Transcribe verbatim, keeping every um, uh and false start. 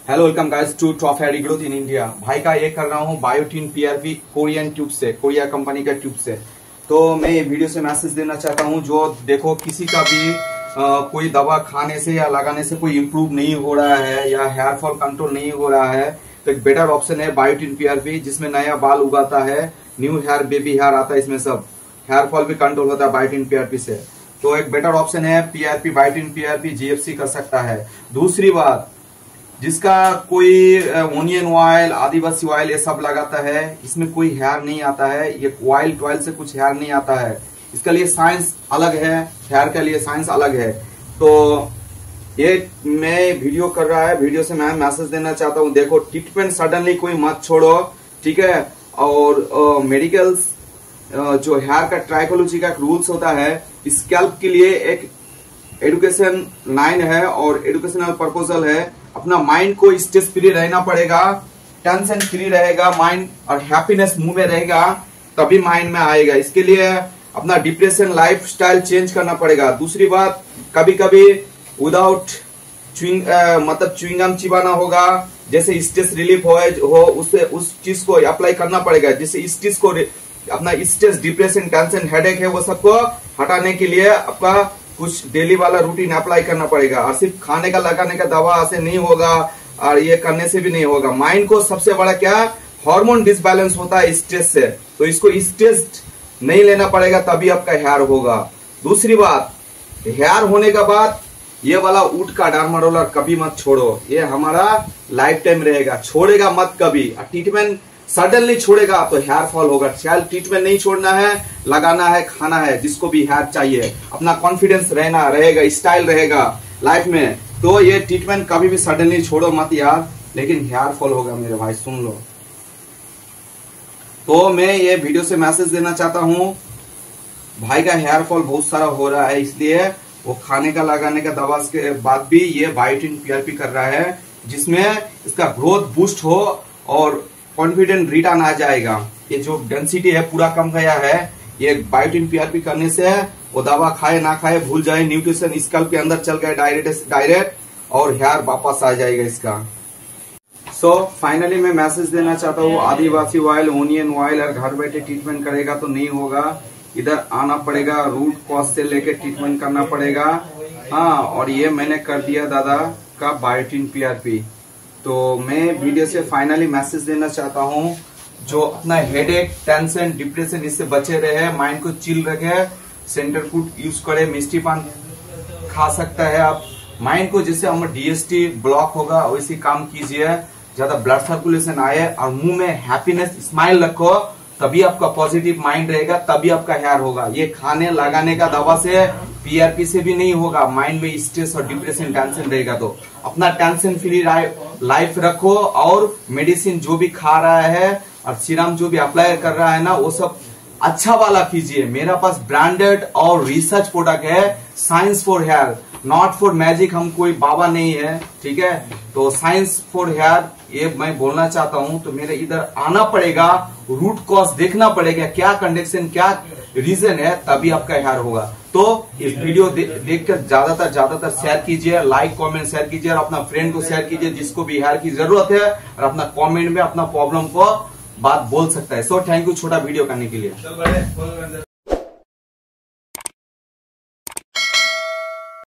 Hello welcome guys to top hair growth in India. भाई का ये कर रहा हूँ बायोटिन पीआरपी कोरियन ट्यूब से, कोरिया कंपनी का ट्यूब से। तो मैं ये वीडियो से मैसेज देना चाहता हूँ, जो देखो किसी का भी आ, कोई दवा खाने से या लगाने से कोई इम्प्रूव नहीं हो रहा है या हेयर फॉल कंट्रोल नहीं हो रहा है, तो एक बेटर ऑप्शन है बायोटिन पीआरपी, जिसमें नया बाल उगाता है, न्यू हेयर, बेबी हेयर आता है, इसमें सब हेयर फॉल भी कंट्रोल होता है बायोटिन पीआरपी से। तो एक बेटर ऑप्शन है पीआरपी, बायोटिन पीआरपी जीएफसी कर सकता है। दूसरी बात, जिसका कोई ओनियन ऑयल, आदिवासी ऑयल ये सब लगाता है, इसमें कोई हेयर नहीं आता है, ये ऑयल टॉयल से कुछ हेयर नहीं आता है। इसके लिए साइंस अलग है, हेयर के लिए साइंस अलग है। तो ये मैं वीडियो कर रहा है, वीडियो से मैं मैसेज देना चाहता हूँ, देखो ट्रीटमेंट सडनली कोई मत छोड़ो, ठीक है। और मेडिकल्स जो हेयर का ट्राइकोलॉजी का एक रूल्स होता है, स्कैल्प के लिए एक एडुकेशन लाइन है और एडुकेशनल प्रपोजल है। अपना माइंड को स्ट्रेस फ्री रहना पड़ेगा, टेंशन फ्री रहेगा माइंड, और हैप्पीनेस मुंह में रहेगा तभी माइंड में आएगा। इसके लिए अपना डिप्रेशन लाइफ स्टाइल चेंज करना पड़ेगा। दूसरी बात, कभी कभी विदाउट च्युइंग मतलब च्युइंगम चिबाना होगा, जैसे स्ट्रेस रिलीफ हो, हो उससे उस चीज को अप्लाई करना पड़ेगा, जिससे स्ट्रेस को अपना स्ट्रेस, डिप्रेशन, टेंशन, हेडेक है वो सबको हटाने के लिए आपका कुछ डेली वाला रूटीन अप्लाई करना पड़ेगा। और सिर्फ खाने का लगाने का दवा से नहीं होगा और ये करने से भी नहीं होगा। माइंड को सबसे बड़ा क्या, हार्मोन डिसबैलेंस होता है स्ट्रेस से, तो इसको स्ट्रेस नहीं लेना पड़ेगा, तभी आपका हेयर होगा। दूसरी बात, हेयर होने के बाद ये वाला ऊट का डार्मा रोलर कभी मत छोड़ो, ये हमारा लाइफ टाइम रहेगा, छोड़ेगा मत कभी। ट्रीटमेंट सडनली छोड़ेगा तो हेयर फॉल होगा। ट्रीटमेंट नहीं छोड़ना है, लगाना है, खाना है, जिसको भी हेयर चाहिए, अपना कॉन्फिडेंस रहना रहेगा, स्टाइल रहेगा लाइफ में, तो ये ट्रीटमेंट कभी भी सडनली छोड़ो मत यार, लेकिन हेयर फॉल होगा मेरे भाई, सुन लो। तो मैं ये वीडियो से मैसेज देना चाहता हूँ, भाई का हेयर फॉल बहुत सारा हो रहा है, इसलिए वो खाने का लगाने का दवा के बाद भी ये बायोटिन पीआरपी कर रहा है, जिसमें इसका ग्रोथ बूस्ट हो और कॉन्फिडेंट रिटर्न आ जाएगा। ये जो डेंसिटी है पूरा कम गया है, ये बायोटिन पीआरपी करने से वो दवा खाए ना खाए भूल जाए, न्यूट्रिशन स्कैल्प के अंदर चल गए डायरेक्ट डायरेक्ट और हेयर वापस आ जाएगा इसका। सो so, फाइनली मैं मैसेज देना चाहता हूँ, आदिवासी ऑयल, ओनियन ऑयल और घर बैठे ट्रीटमेंट करेगा तो नहीं होगा, इधर आना पड़ेगा, रूट कॉज से लेके ट्रीटमेंट करना पड़ेगा। हाँ, और ये मैंने कर दिया दादा का बायोटिन पीआरपी। तो मैं वीडियो से फाइनली मैसेज देना चाहता हूँ, जो अपना हेडेक, टेंशन, डिप्रेशन इससे बचे रहे, माइंड को चिल रखे, सेंटर फूड यूज करे, मिष्टी पान खा सकता है आप। माइंड को जैसे हमारा डीएसटी ब्लॉक होगा वैसे काम कीजिए, ज्यादा ब्लड सर्कुलेशन आए और मुंह में हैप्पीनेस स्माइल रखो, तभी आपका पॉजिटिव माइंड रहेगा, तभी आपका हेयर होगा। ये खाने लगाने का दवा से, पीआरपी से भी नहीं होगा। माइंड में स्ट्रेस और डिप्रेशन, टेंशन रहेगा तो अपना टेंशन फ्री लाइफ रखो, और मेडिसिन जो भी खा रहा है और सीरम जो भी अप्लाई कर रहा है ना, वो सब अच्छा वाला कीजिए। मेरा पास ब्रांडेड और रिसर्च प्रोडक्ट है, science for hair, not for magic. हम कोई बाबा नहीं है, ठीक है। तो साइंस फॉर हेयर ये मैं बोलना चाहता हूं। तो मेरे इधर आना पड़ेगा, रूट कॉज देखना पड़ेगा, क्या कंडीशन, क्या रीजन है, तभी आपका हेयर होगा। तो इस वीडियो दे, देखकर ज्यादातर ज्यादातर शेयर कीजिए, लाइक कमेंट शेयर कीजिए, और अपना फ्रेंड को शेयर कीजिए जिसको भी हेयर की जरूरत है, और अपना कमेंट में अपना प्रॉब्लम को बात बोल सकता है। सो थैंक यू छोटा वीडियो करने के लिए।